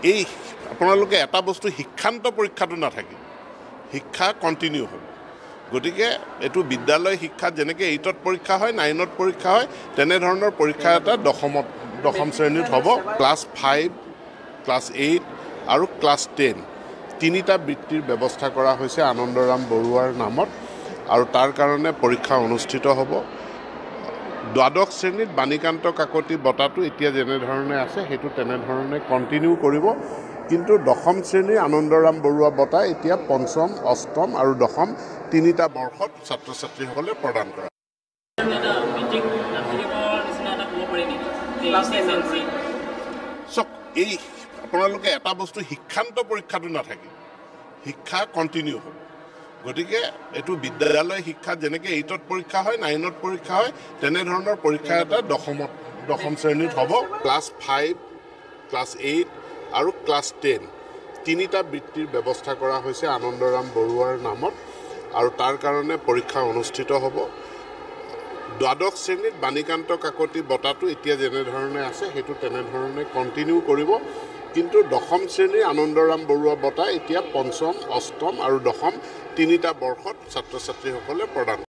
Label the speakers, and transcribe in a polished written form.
Speaker 1: এই আপোনালোকে এটা বস্তু শিক্ষান্ত পৰীক্ষাটো নাথাকে, শিক্ষা কণ্টিনিউ হ'ব। গতিকে এইটো বিদ্যালয় শিক্ষাত যেনেকৈ 8ত পৰীক্ষা হয় 9ত পৰীক্ষা হয় তেনেধৰণৰ পৰীক্ষা এটা দশম শ্ৰেণীত হ'ব। ক্লাছ 5, ক্লাছ 8 আৰু ক্লাছ 10 তিনিটা বৃত্তিৰ ব্যৱস্থা কৰা হৈছে আনন্দৰাম বৰুৱাৰ নামত, আৰু তাৰ কাৰণে পৰীক্ষা অনুষ্ঠিত হ'ব। দ্বাদশ শ্ৰেণীত বাণীকান্ত কাকতি বঁটাটো এতিয়া যেনেধৰণে আছে সেইটো তেনেধৰণে কণ্টিনিউ কৰিব, কিন্তু দশম শ্ৰেণীৰ আনন্দৰাম বৰুৱা বঁটা এতিয়া পঞ্চম, অষ্টম আৰু দশম তিনিটা বৰ্ষত ছাত্ৰ ছাত্ৰীসকলে প্ৰদান কৰা। এই আপোনালোকে এটা বস্তু শিক্ষান্ত পৰীক্ষাটো নাথাকে, শিক্ষা কণ্টিনিউ হ'ব। গতিকে এইটো বিদ্যালয় শিক্ষাত যেনেকৈ 8ত পৰীক্ষা হয় 9ত পৰীক্ষা হয় তেনেধৰণৰ পৰীক্ষা এটা দশম শ্ৰেণীত হ'ব। ক্লাছ 5, ক্লাছ 8 আৰু ক্লাছ 10 তিনিটা বৃত্তিৰ ব্যৱস্থা কৰা হৈছে আনন্দৰাম বৰুৱাৰ নামত, আৰু তাৰ কাৰণে পৰীক্ষা অনুষ্ঠিত হ'ব। দ্বাদশ শ্ৰেণীত বাণীকান্ত কাকতি বঁটাটো এতিয়া যেনেধৰণে আছে সেইটো তেনেধৰণে কণ্টিনিউ কৰিব, কিন্তু দশম শ্ৰেণীৰ আনন্দৰাম বৰুৱা বঁটা এতিয়া পঞ্চম, অষ্টম আৰু দশম তিনিটা বৰ্ষত ছাত্ৰ ছাত্ৰীসকলে প্ৰদান